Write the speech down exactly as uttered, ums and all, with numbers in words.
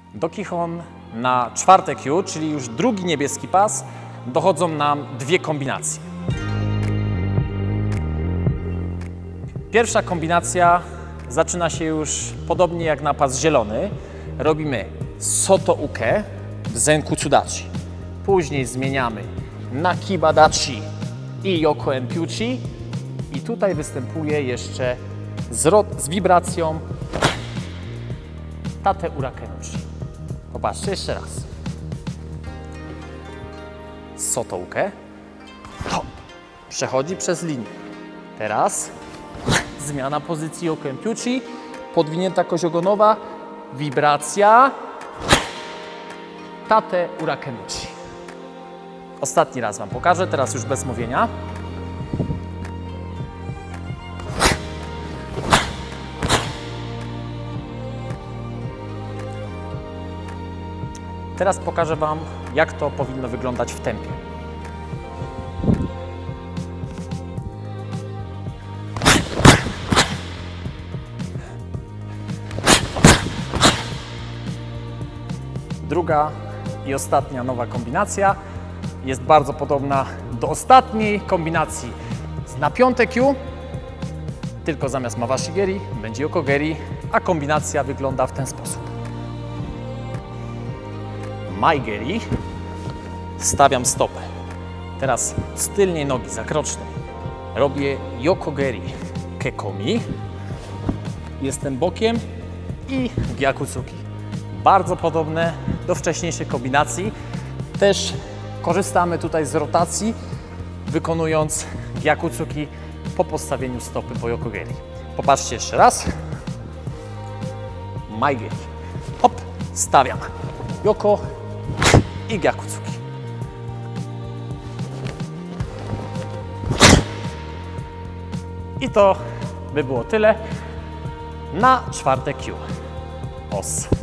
Do Kihon na czwarte Q, czyli już drugi niebieski pas, dochodzą nam dwie kombinacje. Pierwsza kombinacja zaczyna się już podobnie jak na pas zielony. Robimy Soto Uke w Zenkutsudachi. Później zmieniamy na Kibadachi i Yoko Enpyuchi. I tutaj występuje jeszcze zwrot z wibracją Tate Urakenuchi. Popatrzcie jeszcze raz. Soto Uke. To przechodzi przez linię. Teraz zmiana pozycji Yoko Enpyuchi. Podwinięta kość ogonowa. Wibracja Tate Urakenuchi. Ostatni raz Wam pokażę, teraz już bez mówienia. Teraz pokażę Wam, jak to powinno wyglądać w tempie. Druga i ostatnia nowa kombinacja jest bardzo podobna do ostatniej kombinacji na piąte Q, tylko zamiast Mawashi Geri będzie Yoko Geri, a kombinacja wygląda w ten sposób. Mai Geri, stawiam stopę. Teraz z tylnej nogi zakrocznej robię Yoko Geri Kekomi, jestem bokiem i Gyakutsuki. Bardzo podobne do wcześniejszej kombinacji. Też korzystamy tutaj z rotacji, wykonując Gyakutsuki po postawieniu stopy po Yoko Geri. Popatrzcie jeszcze raz. Mai Geri. Hop, stawiam. Yoko i Gyakutsuki. I to by było tyle na czwarte Q. Os.